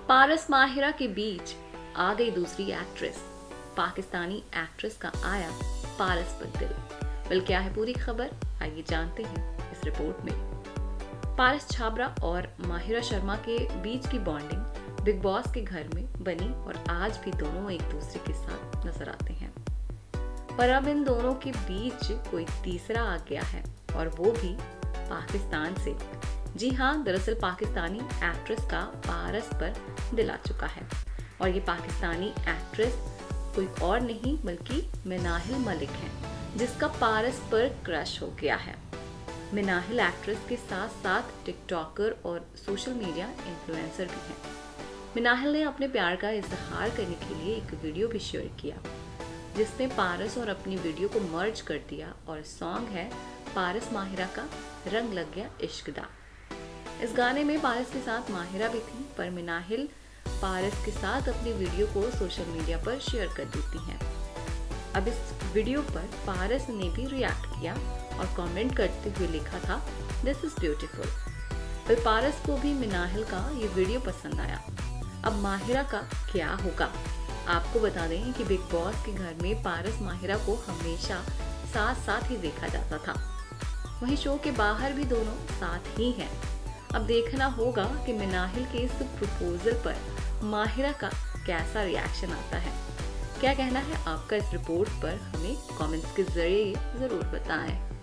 पारस माहिरा के बीच आ गई दूसरी एक्ट्रेस। पाकिस्तानी एक्ट्रेस का आया पारस पर दिल। वेल, क्या है पूरी खबर, आइए जानते हैं इस रिपोर्ट में। पारस छाबड़ा और माहिरा शर्मा के बीच की बॉन्डिंग बिग बॉस के घर में बनी और आज भी दोनों एक दूसरे के साथ नजर आते हैं। पर अब इन दोनों के बीच कोई तीसरा आ गया है और वो भी पाकिस्तान से। जी हाँ, दरअसल पाकिस्तानी एक्ट्रेस का पारस पर दिल आ चुका है और ये पाकिस्तानी एक्ट्रेस कोई और नहीं बल्कि मिनाहिल मलिक है, जिसका पारस पर क्रश हो गया है। मिनाहिल एक्ट्रेस के साथ साथ टिकटॉकर और सोशल मीडिया इन्फ्लुएंसर भी हैं। मिनाहिल ने अपने प्यार का इजहार करने के लिए एक वीडियो भी शेयर किया, जिसमें पारस और अपनी वीडियो को मर्ज कर दिया और सॉन्ग है पारस माहिरा का रंग लग गया इश्क दा। इस गाने में पारस के साथ माहिरा भी थी, पर मिनाहिल पारस के साथ अपनी वीडियो को सोशल मीडिया पर शेयर कर देती हैं। अब इस वीडियो पर पारस ने भी रिएक्ट किया और कमेंट करते हुए लिखा था, दिस इज ब्यूटीफुल। फिर पारस को भी मिनाहिल का ये वीडियो पसंद आया। अब माहिरा का क्या होगा? आपको बता दें कि बिग बॉस के घर में पारस माहिरा को हमेशा साथ साथ ही देखा जाता था। वहीं शो के बाहर भी दोनों साथ ही हैं। अब देखना होगा कि मिनाहिल के इस प्रपोजल पर माहिरा का कैसा रिएक्शन आता है। क्या कहना है आपका इस रिपोर्ट पर, हमें कमेंट्स के जरिए जरूर बताएं।